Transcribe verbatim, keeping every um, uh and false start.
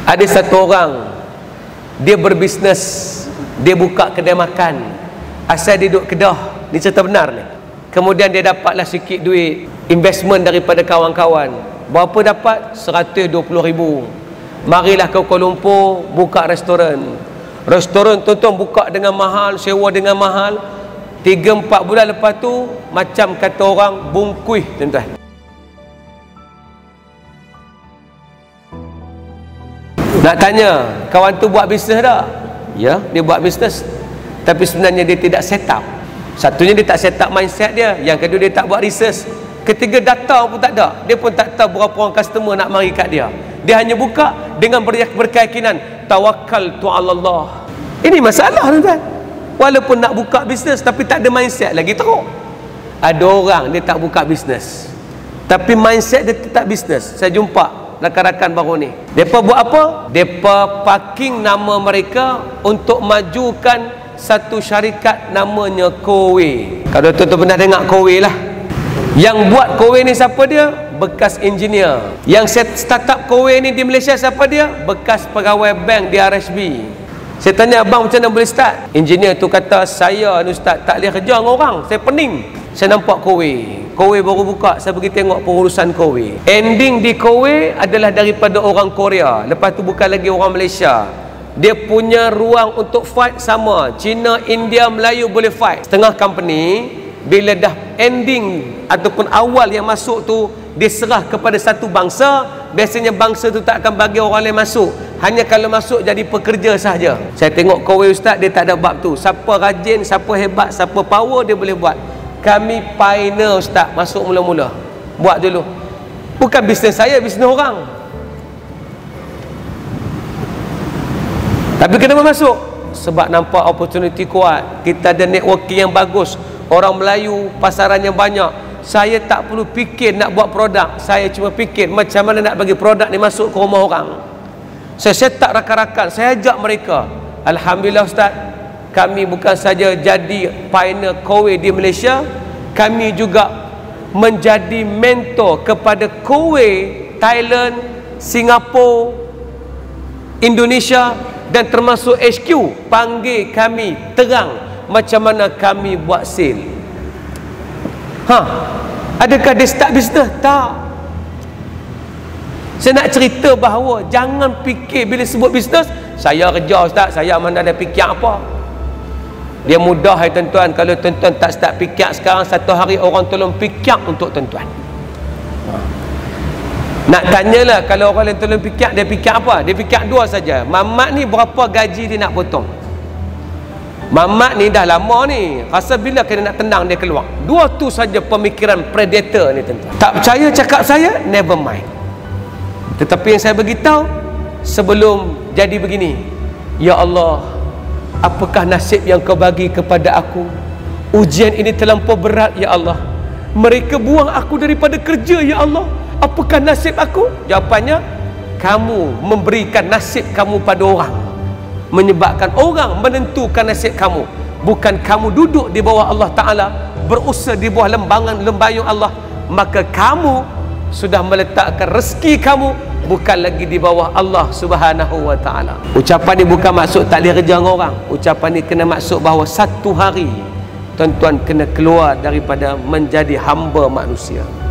Ada satu orang, dia berbisnes, dia buka kedai makan. Asal dia duduk Kedah, ni cerita benar ni. Kemudian dia dapatlah sikit duit investment daripada kawan-kawan. Berapa dapat? seratus dua puluh ribu. Marilah ke Kuala Lumpur, buka restoran. Restoran tuan-tuan buka dengan mahal, sewa dengan mahal. Tiga empat bulan lepas tu, macam kata orang, bungkuih tuan-tuan. Nak tanya, kawan tu buat bisnes tak? Ya, dia buat bisnes. Tapi sebenarnya dia tidak set up. Satunya dia tak set up mindset dia. Yang kedua dia tak buat research. Ketiga data pun tak ada. Dia pun tak tahu berapa orang customer nak mari kat dia. Dia hanya buka dengan ber berkeyakinan tawakkaltu 'ala Allah. Ini masalah tuan-tuan. Walaupun nak buka bisnes tapi tak ada mindset lagi teruk. Ada orang dia tak buka bisnes tapi mindset dia tetap bisnes. Saya jumpa rakan-rakan baru ni. Depa buat apa? Depa parking nama mereka untuk majukan satu syarikat namanya Kowe. Kalau tuan-tuan pernah dengar Kowe lah. Yang buat Kowe ni siapa dia? Bekas engineer. Yang set startup Kowe ni di Malaysia siapa dia? Bekas pegawai bank di R S B. Saya tanya, abang macam mana boleh start? Engineer tu kata, saya ni ustaz tak boleh kerja dengan orang, saya pening. Saya nampak Kowe. Kowe baru buka, saya pergi tengok pengurusan Kowe. Ending di Kowe adalah daripada orang Korea. Lepas tu bukan lagi orang Malaysia. Dia punya ruang untuk fight sama. Cina, India, Melayu boleh fight. Setengah company, bila dah ending ataupun awal yang masuk tu, dia serah kepada satu bangsa. Biasanya bangsa tu tak akan bagi orang lain masuk. Hanya kalau masuk jadi pekerja sahaja. Saya tengok Kowe ustaz, dia tak ada bab tu. Siapa rajin, siapa hebat, siapa power, dia boleh buat. Kami pioneer ustaz, masuk mula-mula. Buat dulu. Bukan bisnes saya, bisnes orang. Tapi kenapa masuk? Sebab nampak opportunity kuat. Kita ada networking yang bagus. Orang Melayu, pasarannya banyak. Saya tak perlu fikir nak buat produk. Saya cuma fikir macam mana nak bagi produk ni masuk ke rumah orang. Saya set up rakan-rakan, saya ajak mereka. Alhamdulillah ustaz, kami bukan saja jadi pioneer Kowe di Malaysia, kami juga menjadi mentor kepada Kowe Thailand, Singapura, Indonesia dan termasuk H Q. Panggil kami terang macam mana kami buat sale. Ha, adakah dia start bisnes? Tak. Saya nak cerita bahawa jangan fikir bila sebut bisnes, saya kerja ustaz, saya mana ada fikir apa. Dia mudah hai tuan-tuan. Kalau tuan-tuan tak start fikir sekarang, satu hari orang tolong fikir untuk tuan-tuan. Nak tanyalah, kalau orang lain tolong fikir, dia fikir apa? Dia fikir dua saja. Mamat ni berapa gaji dia nak potong? Mamat ni dah lama ni, rasa bila kena nak tenang dia keluar. Dua tu saja pemikiran predator ni tuan-tuan. Tak percaya cakap saya, never mind. Tetapi yang saya beritahu sebelum jadi begini, ya Allah, apakah nasib yang kau bagi kepada aku? Ujian ini terlampau berat ya Allah. Mereka buang aku daripada kerja ya Allah. Apakah nasib aku? Jawapannya, kamu memberikan nasib kamu pada orang, menyebabkan orang menentukan nasib kamu. Bukan kamu duduk di bawah Allah Ta'ala, berusaha di bawah lembangan lembayung Allah. Maka kamu sudah meletakkan rezeki kamu bukan lagi di bawah Allah Subhanahu wa Ta'ala. Ucapan ni bukan maksud tak boleh kerja dengan orang. Ucapan ni kena maksud bahawa satu hari tuan-tuan kena keluar daripada menjadi hamba manusia.